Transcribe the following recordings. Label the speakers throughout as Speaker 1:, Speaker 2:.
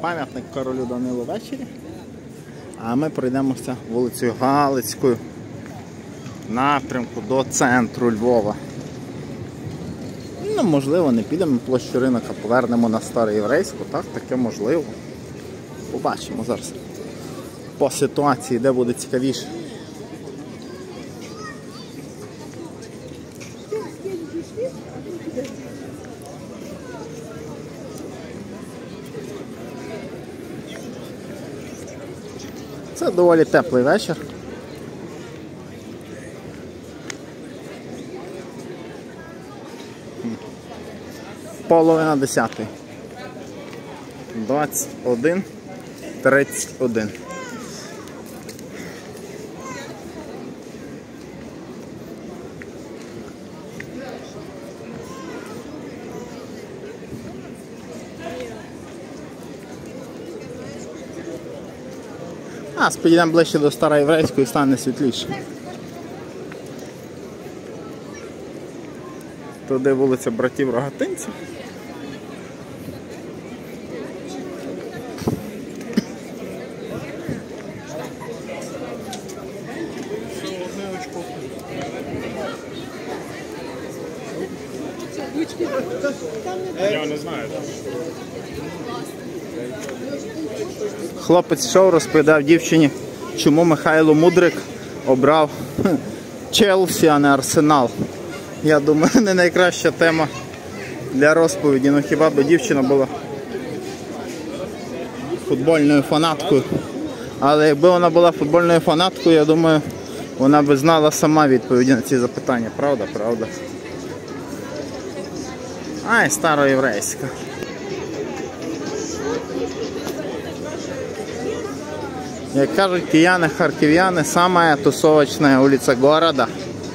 Speaker 1: пам'ятник королю Данилу ввечері. А ми пройдемося вулицею Галицькою в напрямку до центру Львова. Ну, можливо, не підемо на площу Ринок, а повернемо на Староєврейську. Так, таке можливо. Побачимо зараз по ситуації, де буде цікавіше. Це доволі теплий вечір. Половина 10-ї. 21:31. Підійдемо ближче до Староєврейської і стане світліше. Туди вулиця Братів Рогатинців.
Speaker 2: Я не знаю.
Speaker 1: Хлопець йшов, розповідав дівчині, чому Михайло Мудрик обрав Челсі, а не Арсенал. Я думаю, не найкраща тема для розповіді. Ну хіба б дівчина була футбольною фанаткою. Але якби вона була футбольною фанаткою, я думаю, вона б знала сама відповіді на ці запитання. Правда? Правда. Ай, Староєврейська. Як кажуть кияни, харків'яни, самая тусовочная улица города.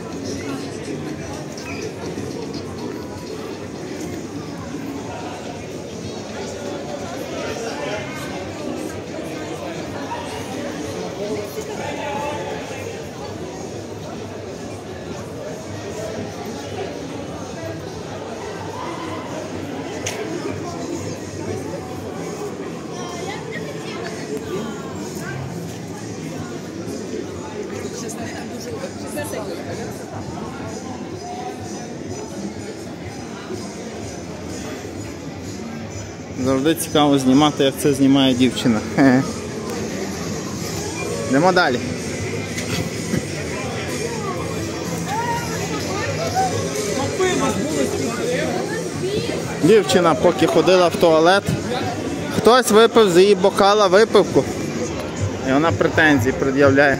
Speaker 1: Завжди цікаво знімати, як це знімає дівчина. Йдемо далі. Дівчина поки ходила в туалет, хтось випив з її бокала випивку. І вона претензії пред'являє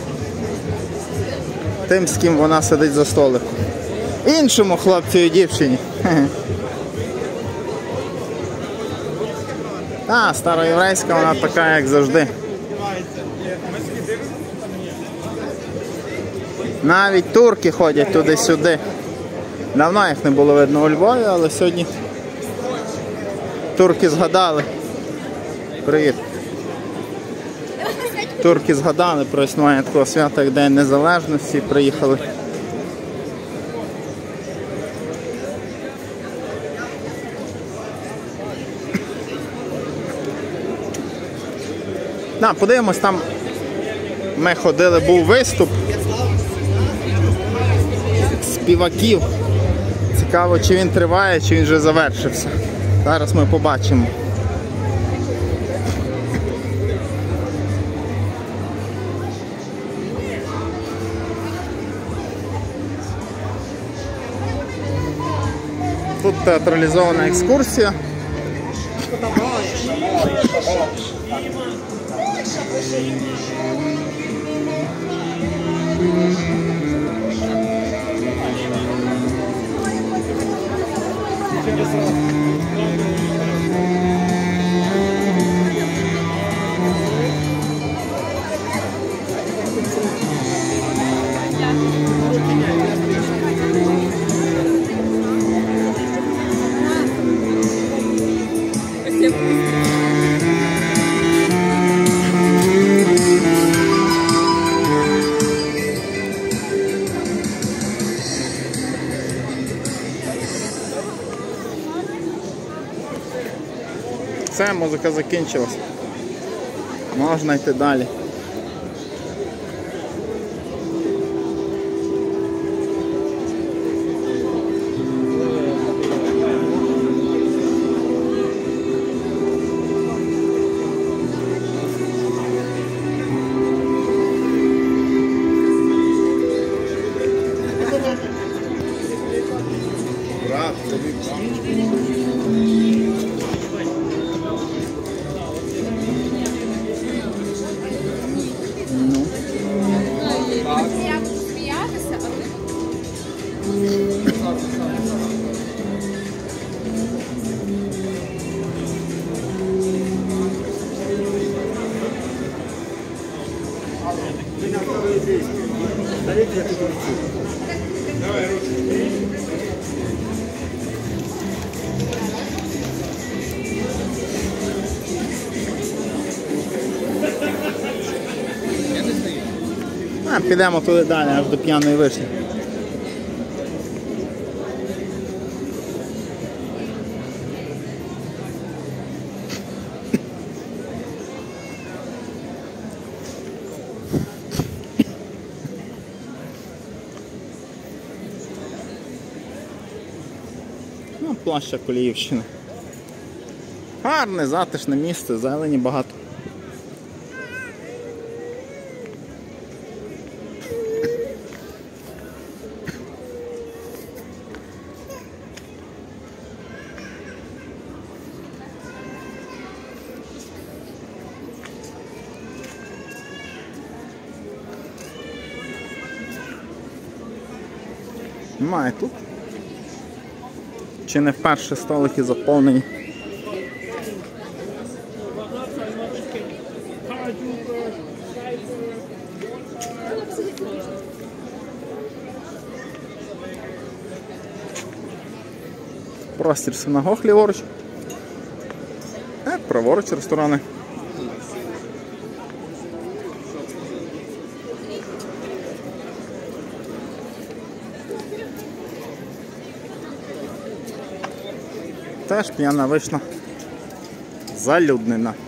Speaker 1: тим, з ким вона сидить за столиком. Іншому хлопцю і дівчині. Староєврейська, вона така, як завжди. Навіть турки ходять туди-сюди. Давно їх не було видно у Львові, але сьогодні турки згадали. Привіт. Турки згадали про існування такого свята, як День Незалежності, приїхали. Подивимось, там ми ходили, був виступ співаків. Цікаво, чи він триває, чи він вже завершився. Зараз ми побачимо. Тут театралізована екскурсія. Все, музика закінчилась. Можна йти далі.
Speaker 3: Я буду сміятися, а ви...
Speaker 1: Підемо туди далі, аж до П'яної Вишні. Ну, площа Коліївщини. Гарне, затишне місце, зелені багато. Немає тут. Чи не вперше столики заповнені? Простір синагог ліворуч. Праворуч ресторани. Теж П'яна Вишня залюднена.